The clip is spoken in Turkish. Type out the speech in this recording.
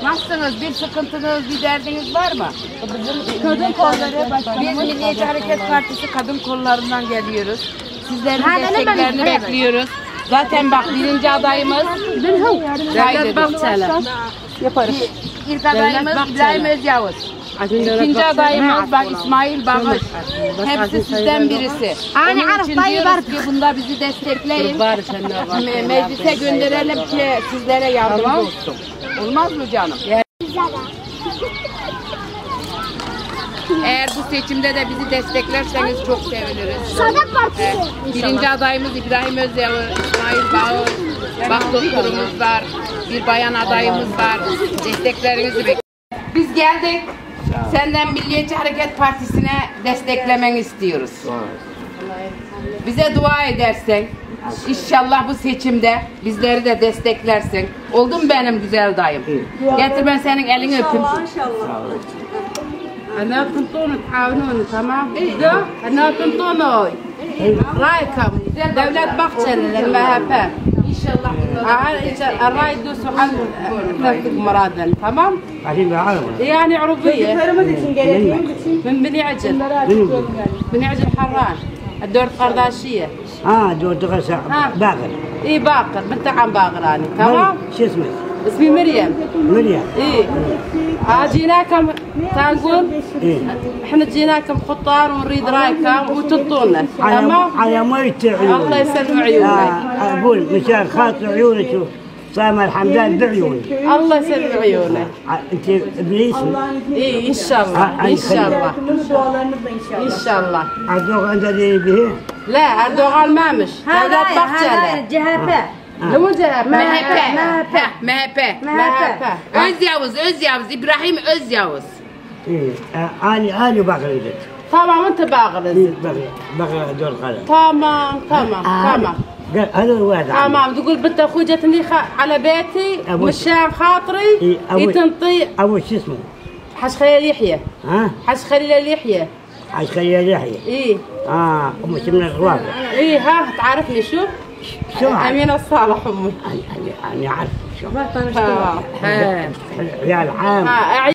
Nasılsınız? Bir sıkıntınız, bir derdiniz var mı? Kadın kolları. Biz Milliyetçi Hareket Partisi kadın kollarından geliyoruz. Sizlerin desteklerini bekliyoruz. Zaten bak birinci adayımız Devlet Bahçeli. Yaparız. İlk adayımız İbrahim Özyavuz. İkinci adayımız bak İsmail Bağış. Hepsi sizden birisi. Onun için diyoruz ki bunda bizi destekleyin. Meclise gönderelim ki sizlere yardımcı olsun. Olmaz mı canım? Eğer bu seçimde de bizi desteklerseniz çok seviniriz. Birinci adayımız İbrahim Özyavuz, İsmail Bağış, bak doktorumuz var, bir bayan adayımız var. Desteklerinizi bekliyoruz. Biz geldik. Senden Milliyetçi Hareket Partisi'ne desteklemeni istiyoruz. Bize dua edersen, inşallah bu seçimde bizleri de desteklersin. Oldu mu benim güzel dayım? Getir ben senin elini öpeyim. أنا تنطون تعاونوني تمام؟ أنا تنطوني رايكم دولة بقتل المهابة إن شاء الله الراي يدوسوا عن مرادا تمام؟ يعني عربية من بني عجل بني عجل حران الدور القرداشية دور باقر إيه باقر بنت عم باقر أنا تمام؟ شو اسمك؟ اسمي مريم. مريم. إيه. جيناكم تنقول احنا جيناكم خطار ونريد رايكم وتنطونا تمام؟ على ميت عيونك. الله يسلم عيونك. اقول مشان خاطر عيونك سامة الحمدان بعيونك. الله يسلم عيونك. انت ابليس؟ ايه ان شاء الله ان شاء الله ان شاء الله. اردوغان انت اللي به؟ لا اردوغان ما مش. هذا جهابة. مو جهاب MHP Özyavuz İbrahim Özyavuz. انا باقر tamam انت باغر باقر دور قلم tamam هذا الواحد تمام تقول بنت اخوي جتني على بيتي مشان خاطري تنطي ابو شو اسمه؟ حج خليل يحيى. حج خليل يحيى. حج خليل يحيى. ايه مش من الروابع. ايه ها تعرفني شو أمينة الصالح أمي. أنا عارف شو. عيال عام.